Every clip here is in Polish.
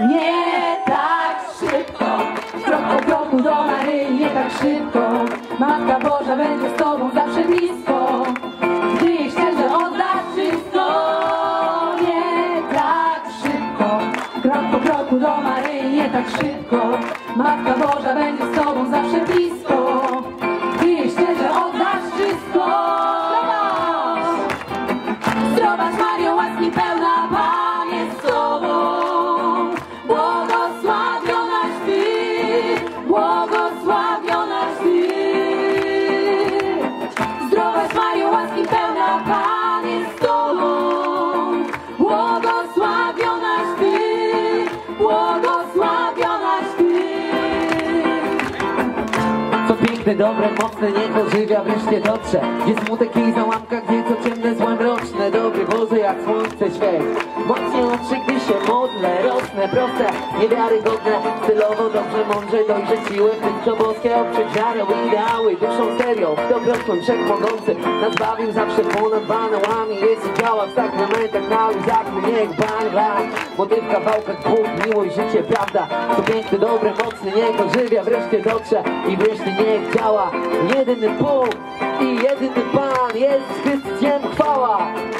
Nie tak szybko, krok po kroku do Maryi, nie tak szybko. Matka Boża będzie z Tobą zawsze blisko, gdy jej szczerze oddasz wszystko. Nie tak szybko, krok po kroku do Maryi, nie tak szybko. Matka Boża będzie z Tobą zawsze blisko, gdy jej szczerze oddasz wszystko. Zdrowaś Mario, łaski pełna, Pan jest z Tobą. Błogosławionaś Ty, błogosławionaś Ty. Zdrowaś Mario, łaski pełna, Pan jest z Tobą. Błogosławionaś Ty, błogosławionaś Ty. Co piękne, dobre, mocne, niech ożywia wreszcie dotrze. Gdzie smutek i załamka, gdzie co ciemne, złe, mroczne. Dobry Boże, jak słońce świeć. Mocniej oczy, gdy się modlę, rosnę, proste, niewiarygodne. Stylowo, dobrze, mądrze, dojrze siły. W tym, co boskie, oprzeć wiarę, ideały. Duszą serią, kto wiosłem, wszechmogący. Nas bawił zawsze ponad banałami. Jest i działa w sakramentach, na łzach, niech bang, bang. Motyw w kawałkach, Bóg, miłość, życie, prawda. Co piękne, dobre, mocne, niech ożywia wreszcie dotrze. I wreszcie niech działa jedyny Bóg i jedyny Pan, jest Chrystusem chwała.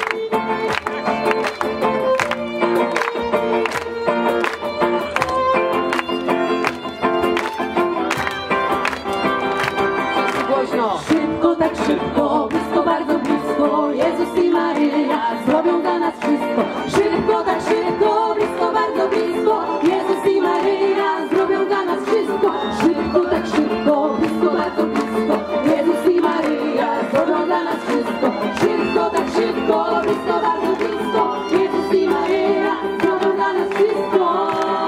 Głośno. Szybko, tak szybko, blisko, bardzo blisko. Jezus i Maryja zrobią dla nas wszystko. Szybko, tak szybko, blisko, bardzo blisko. Jezus i Maryja zrobią dla nas wszystko. Szybko, tak szybko, blisko, bardzo blisko. Jezus i Maryja zrobią dla nas wszystko. Szybko, tak szybko, blisko, bardzo blisko. Jezus i Maryja zrobią dla nas wszystko.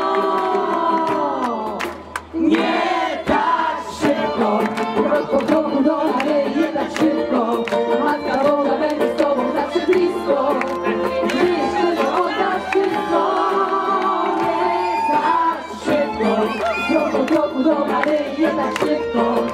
Nie tak szybko, krok po kroku do Maryi, nie tak szybko. Matka Boża będzie z Tobą zawsze blisko, gdy szczerze oddasz wszystko. Nie tak szybko, krok po kroku do Maryi, nie tak szybko.